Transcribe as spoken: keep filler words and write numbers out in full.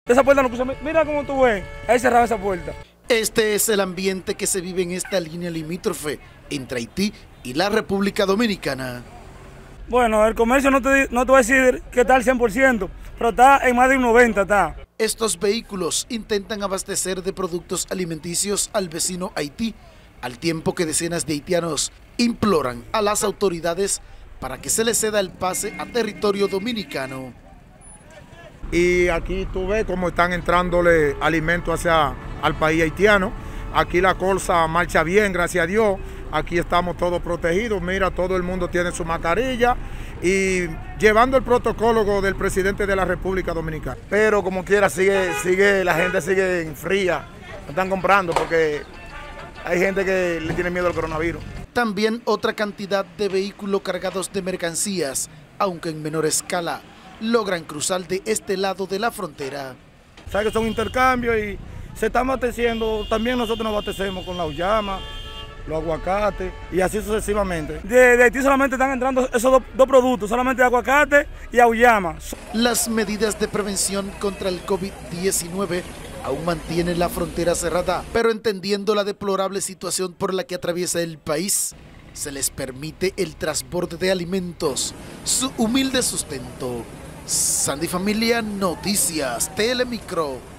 Esa puerta no puso, mira cómo tú ves, ahí cerraba esa puerta. Este es el ambiente que se vive en esta línea limítrofe entre Haití y la República Dominicana. Bueno, el comercio no te, no te voy a decir que está al cien por ciento, pero está en más de un noventa por ciento. Está. Estos vehículos intentan abastecer de productos alimenticios al vecino Haití, al tiempo que decenas de haitianos imploran a las autoridades para que se les ceda el pase a territorio dominicano. Y aquí tú ves cómo están entrándole alimentos hacia al país haitiano. Aquí la cosa marcha bien, gracias a Dios. Aquí estamos todos protegidos. Mira, todo el mundo tiene su mascarilla y llevando el protocolo del presidente de la República Dominicana. Pero como quiera, sigue, sigue, la gente sigue en fría. No están comprando porque hay gente que le tiene miedo al coronavirus. También otra cantidad de vehículos cargados de mercancías, aunque en menor escala, logran cruzar de este lado de la frontera. Sabes que son intercambios y se están abasteciendo, también nosotros nos abastecemos con la uyama, los aguacates y así sucesivamente. De, de Haití solamente están entrando esos dos, dos productos, solamente aguacate y auyama. Las medidas de prevención contra el COVID diecinueve aún mantienen la frontera cerrada, pero entendiendo la deplorable situación por la que atraviesa el país, se les permite el transborde de alimentos, su humilde sustento. Sandy Familia Noticias, Telemicro.